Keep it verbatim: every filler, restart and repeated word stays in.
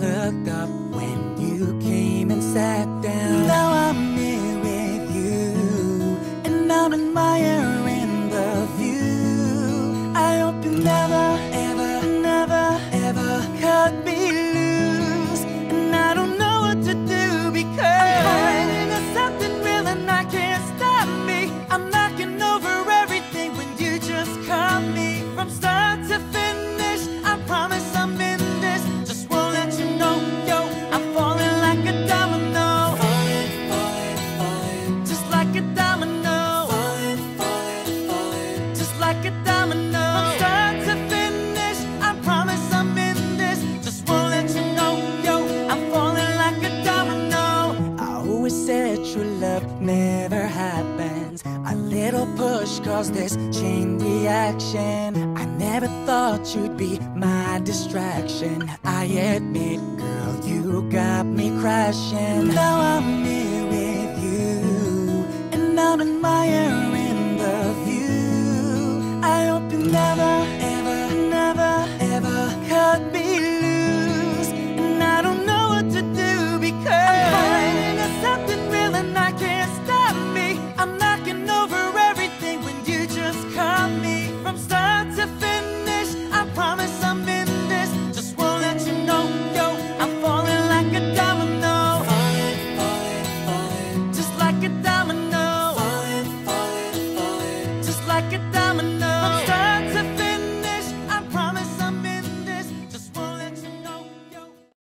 looked up when you came and sat down. Now I'm here with you, and I'm admiring the view. I hope you never, ever, never, ever cut me loose. And I don't know what to do because I'm falling into something real and I can't stop me. I'm knocking over everything when you just caught me. From start to finish, I promise I'm in this. Just won't let you know, yo, I'm falling like a domino. Falling, falling, falling, just like a domino. Falling, falling, falling, just like a domino. From start to finish, I promise I'm in this. Just won't let you know, yo, I'm falling like a domino. I always said true love never happens. A little push caused this chain reaction. I never thought you'd be my distraction. I admit, girl, you got me crashing. Now I'm here with you, and I'm admiring the view. I hope you never